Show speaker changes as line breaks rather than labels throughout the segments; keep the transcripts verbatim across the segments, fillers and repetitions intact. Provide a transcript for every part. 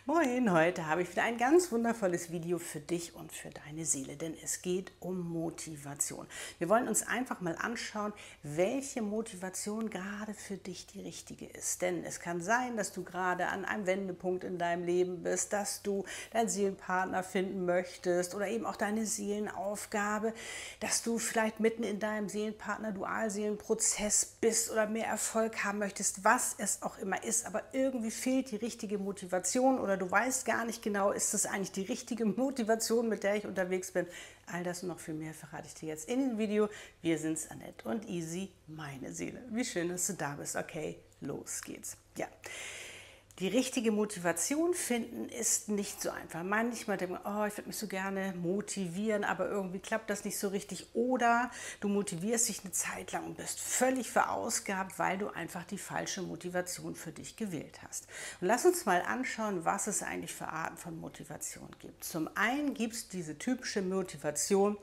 Moin, heute habe ich wieder ein ganz wundervolles Video für dich und für deine Seele, denn es geht um Motivation. Wir wollen uns einfach mal anschauen, welche Motivation gerade für dich die richtige ist. Denn es kann sein, dass du gerade an einem Wendepunkt in deinem Leben bist, dass du deinen Seelenpartner finden möchtest oder eben auch deine Seelenaufgabe, dass du vielleicht mitten in deinem Seelenpartner-Dualseelenprozess bist oder mehr Erfolg haben möchtest, was es auch immer ist, aber irgendwie fehlt die richtige Motivation oder du weißt gar nicht genau, ist das eigentlich die richtige Motivation, mit der ich unterwegs bin. All das und noch viel mehr verrate ich dir jetzt in dem Video. Wir sind's, Annette und Easy, meine Seele. Wie schön, dass du da bist. Okay, los geht's. Ja. Die richtige Motivation finden ist nicht so einfach. Manchmal denkt man, oh, ich würde mich so gerne motivieren, aber irgendwie klappt das nicht so richtig. Oder du motivierst dich eine Zeit lang und bist völlig verausgabt, weil du einfach die falsche Motivation für dich gewählt hast. Und lass uns mal anschauen, was es eigentlich für Arten von Motivation gibt. Zum einen gibt es diese typische Motivation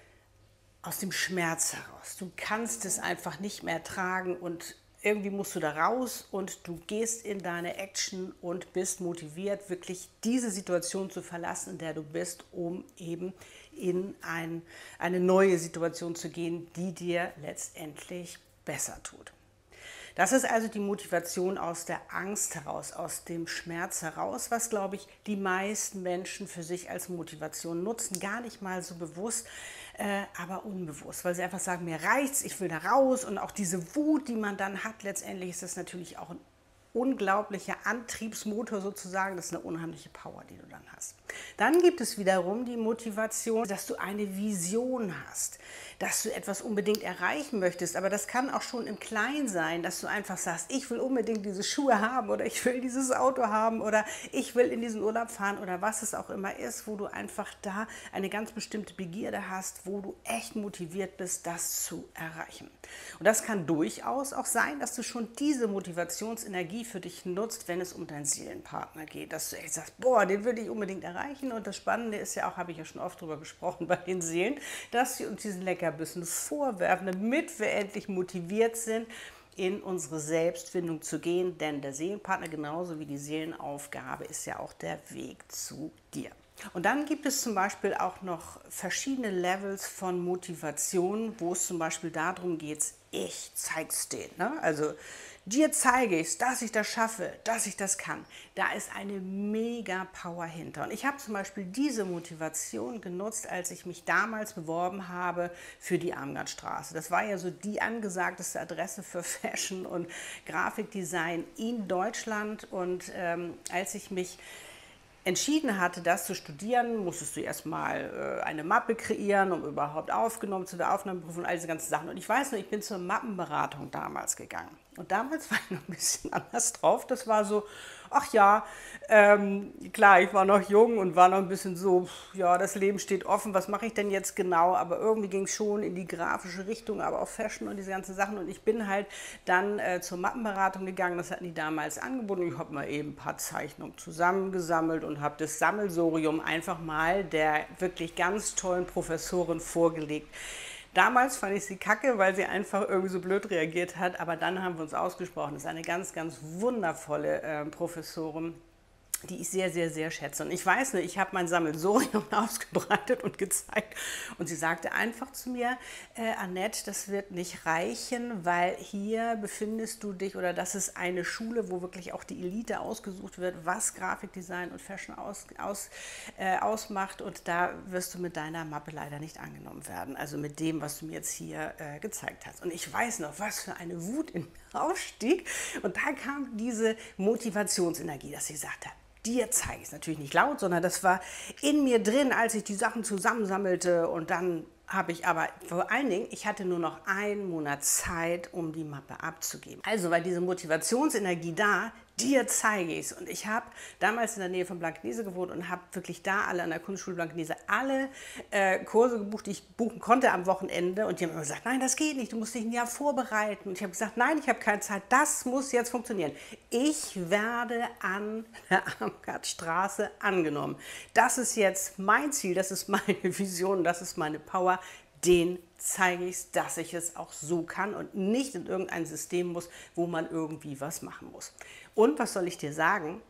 aus dem Schmerz heraus. Du kannst es einfach nicht mehr tragen und irgendwie musst du da raus und du gehst in deine Action und bist motiviert, wirklich diese Situation zu verlassen, in der du bist, um eben in ein, eine neue Situation zu gehen, die dir letztendlich besser tut. Das ist also die Motivation aus der Angst heraus, aus dem Schmerz heraus, was, glaube ich, die meisten Menschen für sich als Motivation nutzen. Gar nicht mal so bewusst, äh, aber unbewusst, weil sie einfach sagen, mir reicht's, ich will da raus. Und auch diese Wut, die man dann hat, letztendlich ist das natürlich auch ein unglaublicher Antriebsmotor sozusagen. Das ist eine unheimliche Power, die du dann hast. Dann gibt es wiederum die Motivation, dass du eine Vision hast, dass du etwas unbedingt erreichen möchtest. Aber das kann auch schon im Kleinen sein, dass du einfach sagst, ich will unbedingt diese Schuhe haben oder ich will dieses Auto haben oder ich will in diesen Urlaub fahren oder was es auch immer ist, wo du einfach da eine ganz bestimmte Begierde hast, wo du echt motiviert bist, das zu erreichen. Und das kann durchaus auch sein, dass du schon diese Motivationsenergie für dich nutzt, wenn es um deinen Seelenpartner geht, dass du echt sagst, boah, den will ich unbedingt erreichen. Und das Spannende ist ja auch, habe ich ja schon oft drüber gesprochen bei den Seelen, dass sie uns diesen Leckerbissen vorwerfen, damit wir endlich motiviert sind, in unsere Selbstfindung zu gehen, denn der Seelenpartner genauso wie die Seelenaufgabe ist ja auch der Weg zu dir. Und dann gibt es zum Beispiel auch noch verschiedene Levels von Motivation, wo es zum Beispiel darum geht, ich zeig's denen. Ne? Also dir zeige ich, dass ich das schaffe, dass ich das kann. Da ist eine mega Power hinter. Und ich habe zum Beispiel diese Motivation genutzt, als ich mich damals beworben habe für die Armgardstraße. Das war ja so die angesagteste Adresse für Fashion und Grafikdesign in Deutschland. Und ähm, als ich mich entschieden hatte, das zu studieren, musstest du erstmal äh, eine Mappe kreieren, um überhaupt aufgenommen zu der Aufnahmeprüfung und all diese ganzen Sachen. Und ich weiß noch, ich bin zur Mappenberatung damals gegangen. Und damals war ich noch ein bisschen anders drauf. Das war so, ach ja, ähm, klar, ich war noch jung und war noch ein bisschen so, ja, das Leben steht offen, was mache ich denn jetzt genau? Aber irgendwie ging es schon in die grafische Richtung, aber auch Fashion und diese ganzen Sachen. Und ich bin halt dann äh, zur Mappenberatung gegangen, das hatten die damals angeboten. Ich habe mal eben ein paar Zeichnungen zusammengesammelt und habe das Sammelsurium einfach mal der wirklich ganz tollen Professorin vorgelegt. Damals fand ich sie kacke, weil sie einfach irgendwie so blöd reagiert hat, aber dann haben wir uns ausgesprochen. Das ist eine ganz, ganz wundervolle äh, Professorin, die ich sehr, sehr, sehr schätze. Und ich weiß nicht, ich habe mein Sammelsurium ausgebreitet und gezeigt. Und sie sagte einfach zu mir, äh, Annette, das wird nicht reichen, weil hier befindest du dich, oder das ist eine Schule, wo wirklich auch die Elite ausgesucht wird, was Grafikdesign und Fashion aus, aus, äh, ausmacht. Und da wirst du mit deiner Mappe leider nicht angenommen werden. Also mit dem, was du mir jetzt hier äh, gezeigt hast. Und ich weiß noch, was für eine Wut in mir aufstieg. Und da kam diese Motivationsenergie, dass sie sagte, dir zeige ich es natürlich nicht laut, sondern das war in mir drin, als ich die Sachen zusammensammelte. Und dann habe ich aber vor allen Dingen, ich hatte nur noch einen Monat Zeit, um die Mappe abzugeben. Also war diese Motivationsenergie da, dir zeige ich es. Und ich habe damals in der Nähe von Blankenese gewohnt und habe wirklich da alle an der Kunstschule Blankenese alle äh, Kurse gebucht, die ich buchen konnte am Wochenende. Und die haben immer gesagt, nein, das geht nicht, du musst dich ein Jahr vorbereiten. Und ich habe gesagt, nein, ich habe keine Zeit, das muss jetzt funktionieren. Ich werde an der Armgardstraße angenommen. Das ist jetzt mein Ziel, das ist meine Vision, das ist meine Power. Den zeige ich, dass ich es auch so kann und nicht in irgendein System muss, wo man irgendwie was machen muss. Und was soll ich dir sagen?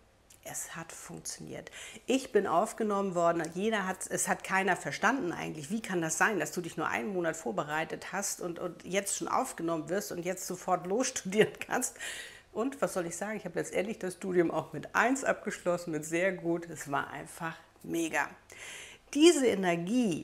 es hat funktioniert. Ich bin aufgenommen worden, jeder hat, es hat keiner verstanden eigentlich. Wie kann das sein, dass du dich nur einen Monat vorbereitet hast und, und jetzt schon aufgenommen wirst und jetzt sofort losstudieren kannst? Und was soll ich sagen, ich habe letztendlich das Studium auch mit eins abgeschlossen, mit sehr gut. Es war einfach mega. Diese Energie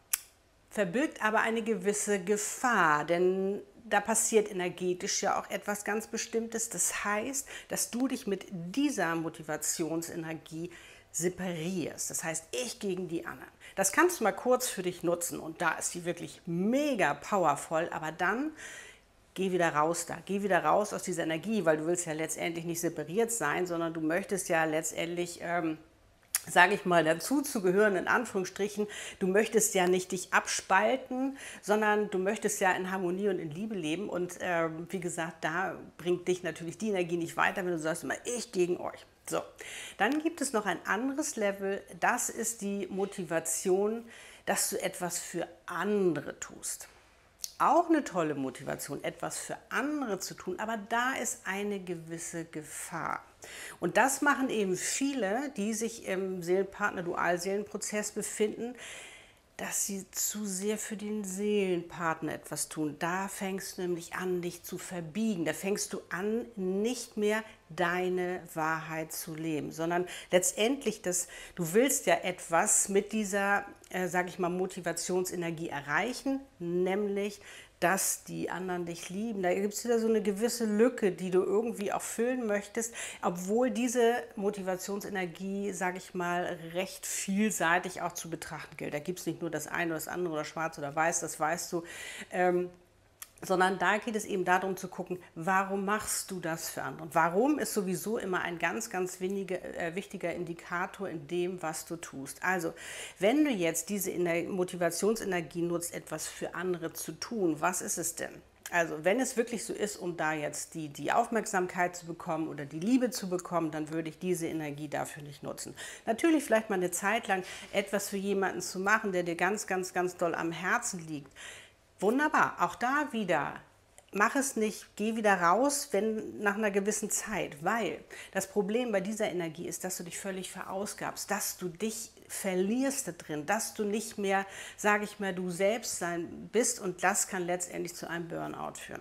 verbirgt aber eine gewisse Gefahr, denn da passiert energetisch ja auch etwas ganz Bestimmtes. Das heißt, dass du dich mit dieser Motivationsenergie separierst. Das heißt, ich gegen die anderen. Das kannst du mal kurz für dich nutzen und da ist die wirklich mega powervoll, aber dann geh wieder raus da, geh wieder raus aus dieser Energie, weil du willst ja letztendlich nicht separiert sein, sondern du möchtest ja letztendlich... Ähm, sage ich mal, dazu zu gehören, in Anführungsstrichen, du möchtest ja nicht dich abspalten, sondern du möchtest ja in Harmonie und in Liebe leben und äh, wie gesagt, da bringt dich natürlich die Energie nicht weiter, wenn du sagst immer, ich gegen euch. So, dann gibt es noch ein anderes Level, das ist die Motivation, dass du etwas für andere tust. Auch eine tolle Motivation, etwas für andere zu tun, aber da ist eine gewisse Gefahr. Und das machen eben viele, die sich im Seelenpartner-Dualseelenprozess befinden, dass sie zu sehr für den Seelenpartner etwas tun. Da fängst du nämlich an, dich zu verbiegen. Da fängst du an, nicht mehr deine Wahrheit zu leben, sondern letztendlich, das, du willst ja etwas mit dieser, äh, sage ich mal, Motivationsenergie erreichen, nämlich dass die anderen dich lieben. Da gibt es wieder so eine gewisse Lücke, die du irgendwie auch füllen möchtest, obwohl diese Motivationsenergie, sage ich mal, recht vielseitig auch zu betrachten gilt. Da gibt es nicht nur das eine oder das andere oder schwarz oder weiß, das weißt du, ähm, sondern da geht es eben darum zu gucken, warum machst du das für andere? Und warum ist sowieso immer ein ganz, ganz wenige, äh, wichtiger Indikator in dem, was du tust. Also, wenn du jetzt diese Motivationsenergie nutzt, etwas für andere zu tun, was ist es denn? Also, wenn es wirklich so ist, um da jetzt die, die Aufmerksamkeit zu bekommen oder die Liebe zu bekommen, dann würde ich diese Energie dafür nicht nutzen. Natürlich vielleicht mal eine Zeit lang etwas für jemanden zu machen, der dir ganz, ganz, ganz doll am Herzen liegt. Wunderbar, auch da wieder, mach es nicht, geh wieder raus, wenn nach einer gewissen Zeit, weil das Problem bei dieser Energie ist, dass du dich völlig verausgabst, dass du dich verlierst da drin, dass du nicht mehr, sage ich mal, du selbst sein bist und das kann letztendlich zu einem Burnout führen.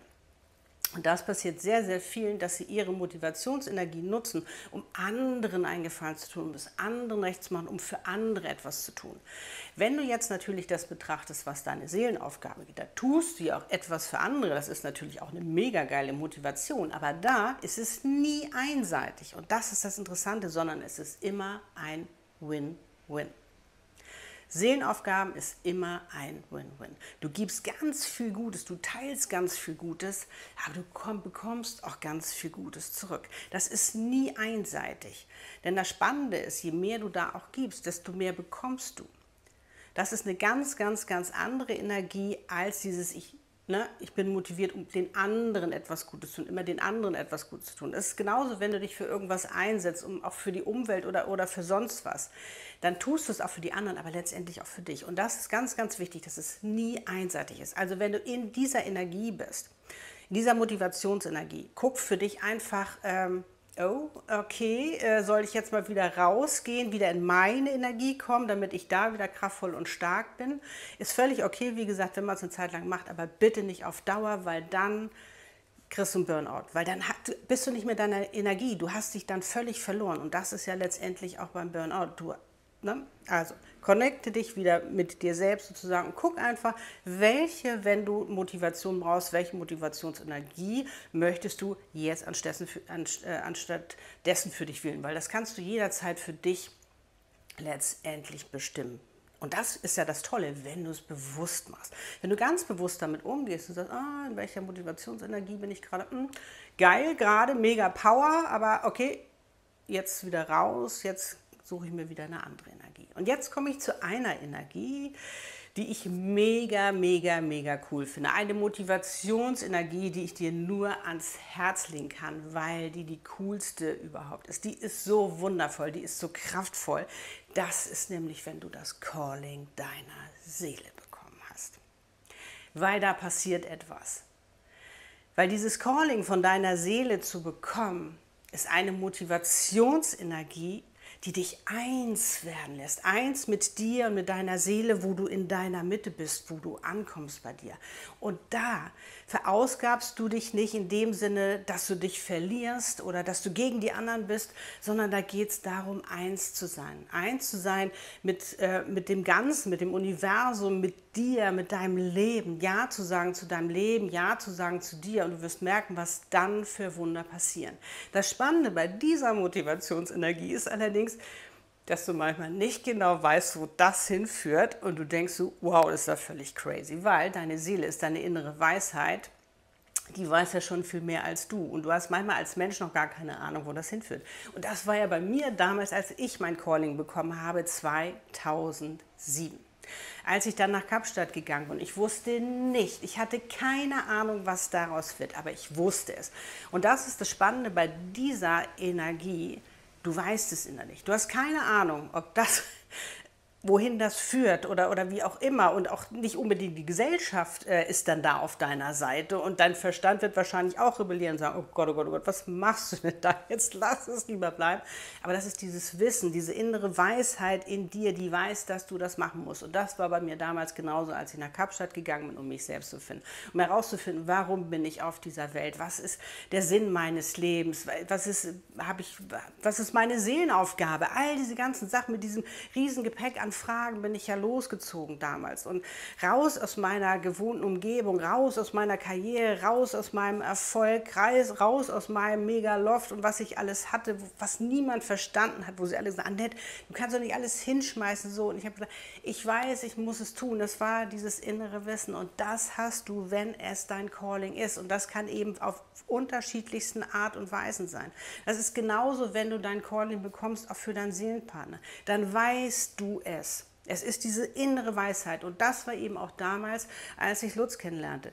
Und das passiert sehr, sehr vielen, dass sie ihre Motivationsenergie nutzen, um anderen einen Gefallen zu tun, um es anderen recht zu machen, um für andere etwas zu tun. Wenn du jetzt natürlich das betrachtest, was deine Seelenaufgabe geht, da tust du ja auch etwas für andere, das ist natürlich auch eine mega geile Motivation, aber da ist es nie einseitig und das ist das Interessante, sondern es ist immer ein Win-Win. Seelenaufgaben ist immer ein Win-Win. Du gibst ganz viel Gutes, du teilst ganz viel Gutes, aber du bekommst auch ganz viel Gutes zurück. Das ist nie einseitig. Denn das Spannende ist, je mehr du da auch gibst, desto mehr bekommst du. Das ist eine ganz, ganz, ganz andere Energie als dieses Ich. Ne, ich bin motiviert, um den anderen etwas Gutes zu tun, immer den anderen etwas Gutes zu tun. Es ist genauso, wenn du dich für irgendwas einsetzt, um auch für die Umwelt oder, oder für sonst was, dann tust du es auch für die anderen, aber letztendlich auch für dich. Und das ist ganz, ganz wichtig, dass es nie einseitig ist. Also wenn du in dieser Energie bist, in dieser Motivationsenergie, guck für dich einfach, ähm, oh, okay, äh, soll ich jetzt mal wieder rausgehen, wieder in meine Energie kommen, damit ich da wieder kraftvoll und stark bin. Ist völlig okay, wie gesagt, wenn man es eine Zeit lang macht, aber bitte nicht auf Dauer, weil dann kriegst du einen Burnout, weil dann hat, bist du nicht mehr deiner Energie, du hast dich dann völlig verloren und das ist ja letztendlich auch beim Burnout. Du, ne? Also, connecte dich wieder mit dir selbst sozusagen und guck einfach, welche, wenn du Motivation brauchst, welche Motivationsenergie möchtest du jetzt anstatt, anstatt dessen für dich wählen, weil das kannst du jederzeit für dich letztendlich bestimmen. Und das ist ja das Tolle, wenn du es bewusst machst. Wenn du ganz bewusst damit umgehst und sagst, ah, in welcher Motivationsenergie bin ich gerade, hm, geil, gerade, mega Power, aber okay, jetzt wieder raus, jetzt suche ich mir wieder eine andere Energie. Und jetzt komme ich zu einer Energie, die ich mega, mega, mega cool finde. Eine Motivationsenergie, die ich dir nur ans Herz legen kann, weil die die coolste überhaupt ist. Die ist so wundervoll, die ist so kraftvoll. Das ist nämlich, wenn du das Calling deiner Seele bekommen hast. Weil da passiert etwas. Weil dieses Calling von deiner Seele zu bekommen, ist eine Motivationsenergie, die dich eins werden lässt, eins mit dir und mit deiner Seele, wo du in deiner Mitte bist, wo du ankommst bei dir. Und da verausgabst du dich nicht in dem Sinne, dass du dich verlierst oder dass du gegen die anderen bist, sondern da geht es darum, eins zu sein. Eins zu sein mit, äh, mit dem Ganzen, mit dem Universum, mit dir, mit deinem Leben. Ja zu sagen zu deinem Leben, ja zu sagen zu dir, und du wirst merken, was dann für Wunder passieren. Das Spannende bei dieser Motivationsenergie ist allerdings, dass du manchmal nicht genau weißt, wo das hinführt, und du denkst so, wow, das ist ja völlig crazy, weil deine Seele ist deine innere Weisheit, die weiß ja schon viel mehr als du, und du hast manchmal als Mensch noch gar keine Ahnung, wo das hinführt. Und das war ja bei mir damals, als ich mein Calling bekommen habe, zweitausendsieben. Als ich dann nach Kapstadt gegangen bin, ich wusste nicht, ich hatte keine Ahnung, was daraus wird, aber ich wusste es. Und das ist das Spannende bei dieser Energie, du weißt es innerlich. Du hast keine Ahnung, ob das, wohin das führt oder, oder wie auch immer, und auch nicht unbedingt die Gesellschaft äh, ist dann da auf deiner Seite, und dein Verstand wird wahrscheinlich auch rebellieren und sagen, oh Gott, oh Gott, oh Gott, was machst du denn da jetzt, lass es lieber bleiben. Aber das ist dieses Wissen, diese innere Weisheit in dir, die weiß, dass du das machen musst, und das war bei mir damals genauso, als ich nach Kapstadt gegangen bin, um mich selbst zu finden, um herauszufinden, warum bin ich auf dieser Welt, was ist der Sinn meines Lebens, was ist, habe ich, was ist meine Seelenaufgabe, all diese ganzen Sachen mit diesem riesen Gepäck an Fragen bin ich ja losgezogen damals, und raus aus meiner gewohnten Umgebung, raus aus meiner Karriere, raus aus meinem Erfolg, raus aus meinem Megaloft und was ich alles hatte, was niemand verstanden hat, wo sie alle gesagt haben, Annette, du kannst doch nicht alles hinschmeißen, so. Und ich habe gesagt, ich weiß, ich muss es tun. Das war dieses innere Wissen, und das hast du, wenn es dein Calling ist, und das kann eben auf unterschiedlichsten Art und Weisen sein. Das ist genauso, wenn du dein Calling bekommst, auch für deinen Seelenpartner. Dann weißt du es. Es ist diese innere Weisheit, und das war eben auch damals, als ich Lutz kennenlernte.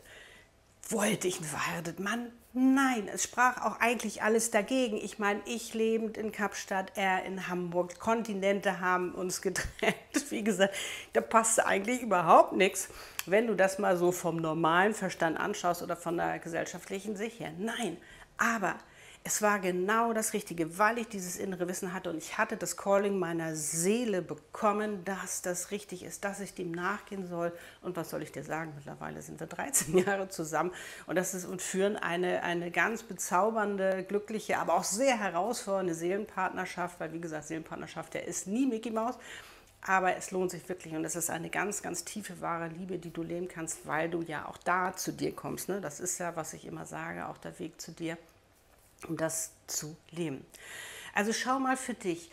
Wollte ich einen verheirateten Mann? Nein, es sprach auch eigentlich alles dagegen. Ich meine, ich lebend in Kapstadt, er in Hamburg, Kontinente haben uns getrennt. Wie gesagt, da passte eigentlich überhaupt nichts, wenn du das mal so vom normalen Verstand anschaust oder von der gesellschaftlichen Sicht her. Nein, aber es war genau das Richtige, weil ich dieses innere Wissen hatte, und ich hatte das Calling meiner Seele bekommen, dass das richtig ist, dass ich dem nachgehen soll. Und was soll ich dir sagen, mittlerweile sind wir dreizehn Jahre zusammen, und das ist und führen eine, eine ganz bezaubernde, glückliche, aber auch sehr herausfordernde Seelenpartnerschaft, weil wie gesagt, Seelenpartnerschaft, der ist nie Mickey Maus, aber es lohnt sich wirklich, und es ist eine ganz, ganz tiefe, wahre Liebe, die du leben kannst, weil du ja auch da zu dir kommst, ne? Das ist ja, was ich immer sage, auch der Weg zu dir, um das zu leben. Also schau mal für dich,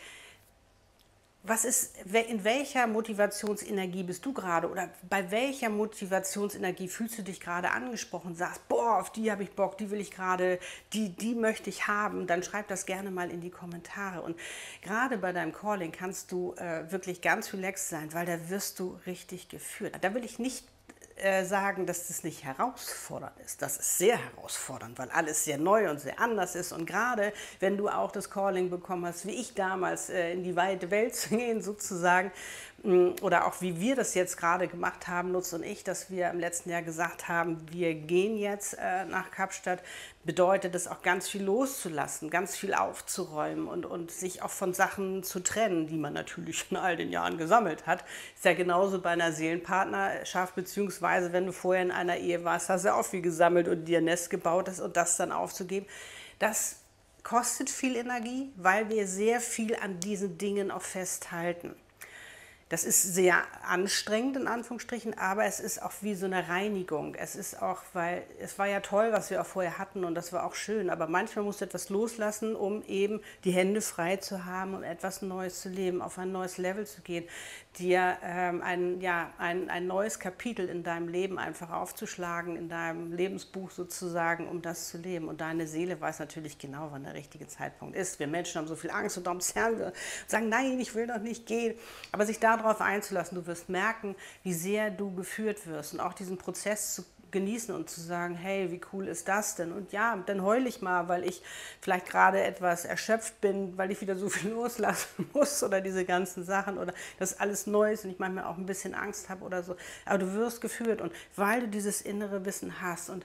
was ist, in welcher Motivationsenergie bist du gerade, oder bei welcher Motivationsenergie fühlst du dich gerade angesprochen, sagst, boah, auf die habe ich Bock, die will ich gerade, die, die möchte ich haben, dann schreib das gerne mal in die Kommentare. Und gerade bei deinem Calling kannst du äh, wirklich ganz relaxed sein, weil da wirst du richtig geführt. Da will ich nicht sagen, dass das nicht herausfordernd ist. Das ist sehr herausfordernd, weil alles sehr neu und sehr anders ist. Und gerade wenn du auch das Calling bekommen hast, wie ich damals, in die weite Welt zu gehen sozusagen, oder auch wie wir das jetzt gerade gemacht haben, Lutz und ich, dass wir im letzten Jahr gesagt haben, wir gehen jetzt nach Kapstadt, bedeutet es auch ganz viel loszulassen, ganz viel aufzuräumen und, und sich auch von Sachen zu trennen, die man natürlich in all den Jahren gesammelt hat. Ist ja genauso bei einer Seelenpartnerschaft, beziehungsweise wenn du vorher in einer Ehe warst, hast du auch viel gesammelt und dir ein Nest gebaut hast, und das dann aufzugeben. Das kostet viel Energie, weil wir sehr viel an diesen Dingen auch festhalten. Das ist sehr anstrengend, in Anführungsstrichen, aber es ist auch wie so eine Reinigung. Es ist auch, weil es war ja toll, was wir auch vorher hatten, und das war auch schön, aber manchmal musst du etwas loslassen, um eben die Hände frei zu haben und etwas Neues zu leben, auf ein neues Level zu gehen, dir ähm, ein, ja, ein, ein neues Kapitel in deinem Leben einfach aufzuschlagen, in deinem Lebensbuch sozusagen, um das zu leben. Und deine Seele weiß natürlich genau, wann der richtige Zeitpunkt ist. Wir Menschen haben so viel Angst, und darum zerren wir und sagen, nein, ich will doch nicht gehen. Aber sich darauf einzulassen, du wirst merken, wie sehr du geführt wirst, und auch diesen Prozess zu genießen und zu sagen, hey, wie cool ist das denn? Und ja, dann heule ich mal, weil ich vielleicht gerade etwas erschöpft bin, weil ich wieder so viel loslassen muss, oder diese ganzen Sachen, oder das alles neu ist und ich manchmal auch ein bisschen Angst habe oder so. Aber du wirst geführt, und weil du dieses innere Wissen hast, und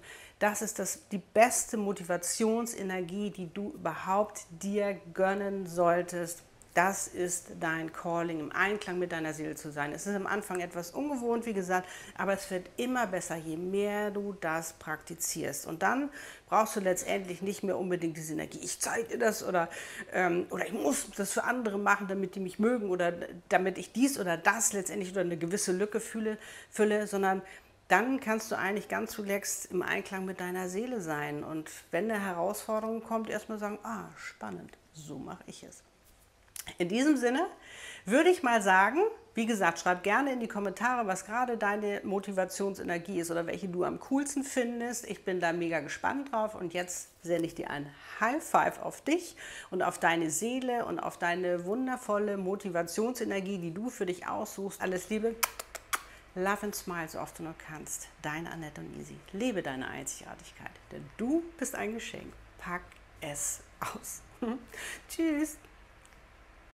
Das ist das, die beste Motivationsenergie, die du überhaupt dir gönnen solltest. Das ist dein Calling, im Einklang mit deiner Seele zu sein. Es ist am Anfang etwas ungewohnt, wie gesagt, aber es wird immer besser, je mehr du das praktizierst. Und dann brauchst du letztendlich nicht mehr unbedingt diese Energie, ich zeige dir das oder, ähm, oder ich muss das für andere machen, damit die mich mögen oder damit ich dies oder das letztendlich oder eine gewisse Lücke fühle, fülle, sondern dann kannst du eigentlich ganz relaxed im Einklang mit deiner Seele sein. Und wenn eine Herausforderung kommt, erstmal sagen, ah, spannend, so mache ich es. In diesem Sinne würde ich mal sagen, wie gesagt, schreib gerne in die Kommentare, was gerade deine Motivationsenergie ist oder welche du am coolsten findest. Ich bin da mega gespannt drauf und jetzt sende ich dir ein High Five auf dich und auf deine Seele und auf deine wundervolle Motivationsenergie, die du für dich aussuchst. Alles Liebe, love and smile, so oft du nur kannst. Deine Annette und Easy. Lebe deine Einzigartigkeit, denn du bist ein Geschenk. Pack es aus. Tschüss.